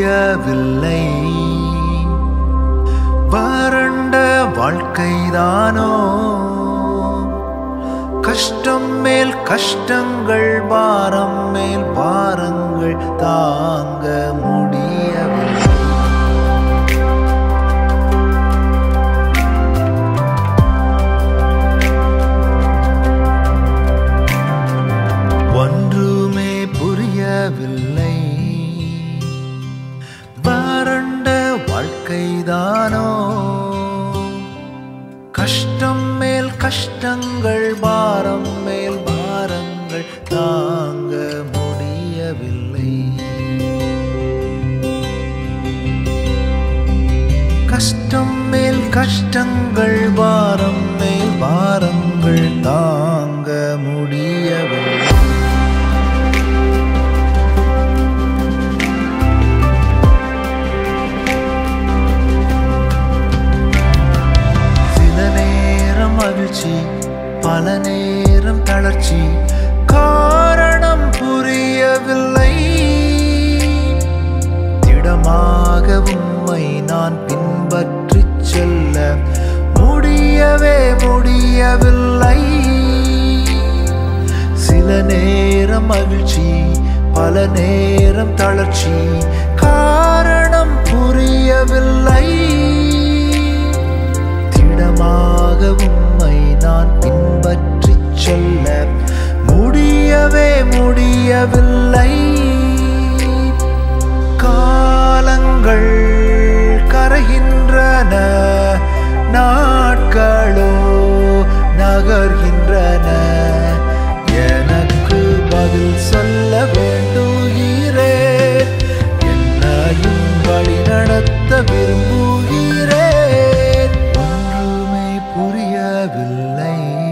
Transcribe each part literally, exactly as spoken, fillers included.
புரியவில்லை. வறண்ட வாழ்க்கைதானோ, கஷ்டம் மேல் கஷ்டங்கள், பாரம் மேல் பாரங்கள் தாங்க முடியவில்லை. ஒன்றுமே புரியவில்லை. வறண்ட வாழ்க்கைதானோ, கஷ்டம் மேல் கஷ்டங்கள், பாரம் மேல் பாரங்கள் தாங்க முடியவில்லை. கஷ்டம் மேல் கஷ்டங்கள், பாரம் மேல் பாரங்கள் தாங்க முடியவில்லை. மகிழ்ச்சி, பல நேரம் தளர்ச்சி, காரணம் புரியவில்லை. திடமாக உம்மை நான் பின்பற்றி செல்ல முடியவே முடியவில்லை. சில நேரம் மகிழ்ச்சி, பல நேரம் தளர்ச்சி, காரணம் புரியவில்லை. திடமாக உம்மை நான் பின்பற்றி செல்ல முடியவே முடியவில்லை. காலங்கள் கரைகின்றன, நாட்களோ நகர்கின்றன. எனக்கு பதில் சொல்ல வேண்டுகிறேன், என்னையும் வழி நடத்த விரும்புகிறேன். புரியவில்லை.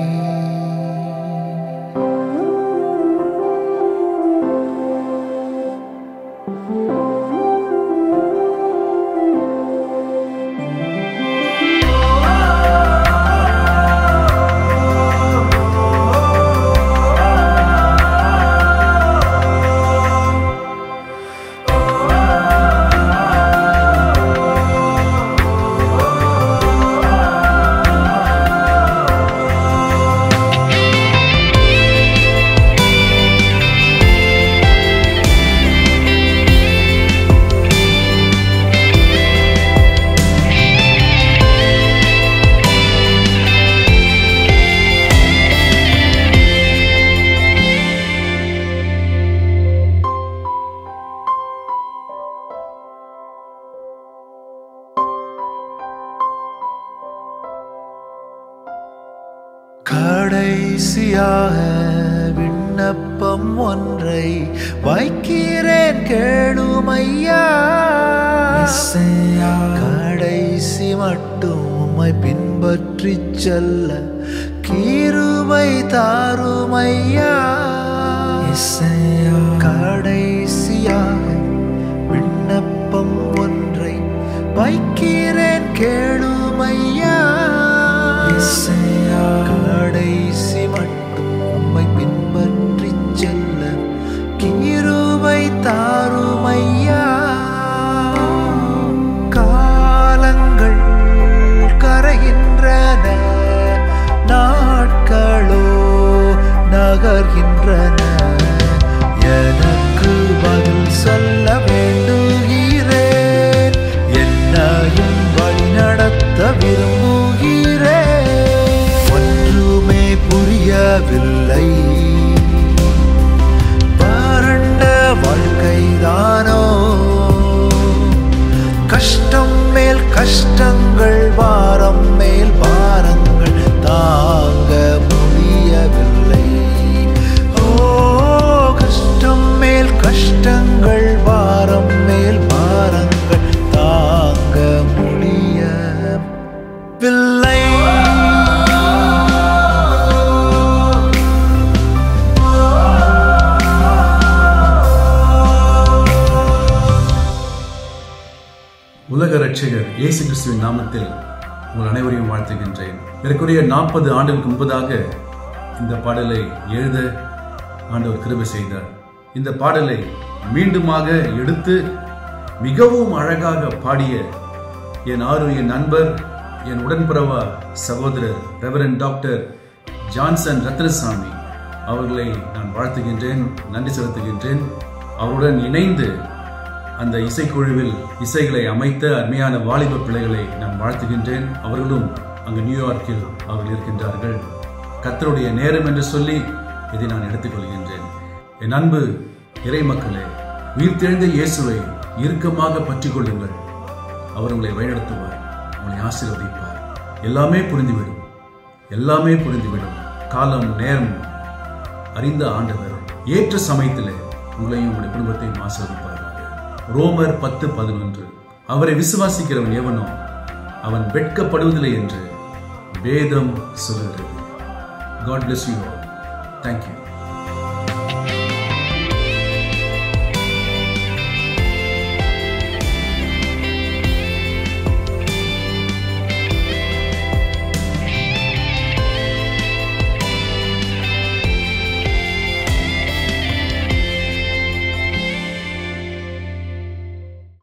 கடைசியாக விண்ணப்பம் ஒன்றை வைக்கிறேன், கேளுமையா. கடைசி மட்டும் உம்மை பின்பற்றி செல்ல கிருபை தாருமையா. கடைசியாக விண்ணப்பம் ஒன்றை வைக்கிறேன், கேளுமையா. கடைசி மட்டும் உம்மை பின்பற்றி செல்ல கிருபை தாருமையா. காலங்கள் கரைகின்றன, நாட்களோ நகர்கின்றன. எனக்கு பதில் சொல்ல வேண்டுகிறேன், என்னையும் வழி நடத்த விரும்புகிறேன். ஒன்றுமே புரியவில்லை. வறண்ட வாழ்க்கைதானோ, கஷ்டம் மேல் கஷ்டங்கள், பாரம் மேல் பாரங்கள் தாங்க முடியவில்லை. ஓ, கஷ்டம் மேல் கஷ்டங்கள், பாரம் மேல் பாரங்கள் தாங்க முடியவில்லை. உலக ரட்சகர் இயேசு கிறிஸ்துவின் நாமத்தில் உங்கள் அனைவரையும் வாழ்த்துகின்றேன். ஏறக்குறைய நாற்பது ஆண்டுகளுக்கு முன்பதாக இந்த பாடலை எழுத ஆண்டவர் கிருபை செய்தார். இந்த பாடலை மீண்டுமாக எடுத்து மிகவும் அழகாக பாடிய என் ஆரோக்கிய நண்பர், என் உடன்பிறவா சகோதரர் ரெவரண்ட் டாக்டர் ஜான்சன் ரத்னசாமி அவர்களை நான் வாழ்த்துகின்றேன், நன்றி செலுத்துகின்றேன். அவருடன் இணைந்து அந்த இசைக்குழுவில் இசைகளை அமைத்த அருமையான வாலிப பிள்ளைகளை நான் வாழ்த்துகின்றேன். அவர்களும் அங்கு நியூயார்க்கில் அவர்கள் இருக்கின்றார்கள். கர்த்தருடைய நேரம் என்று சொல்லி இதை நான் எடுத்துக்கொள்கின்றேன். என் அன்பு இறை மக்களே, உயிர்த்தெழுந்த இயேசுவை இறுக்கமாக பற்றி கொள்ளுங்கள். அவர் உங்களை வழிநடத்துவார், உங்களை ஆசீர்வதிப்பார். எல்லாமே புரிந்துவிடும், எல்லாமே புரிந்துவிடும். காலம் நேரம் அறிந்த ஆண்டவர் ஏற்ற சமயத்தில் உங்களையும் உங்களுடைய குடும்பத்தையும் ஆசீர்வதிப்பார்கள். ரோமர் பத்து பதினொன்று. அவரை விசுவாசிக்கிறவன் எவனோ அவன் வெட்கப்படுவதில்லை என்று வேதம் சொல்கிறது. God bless you all. Thank you.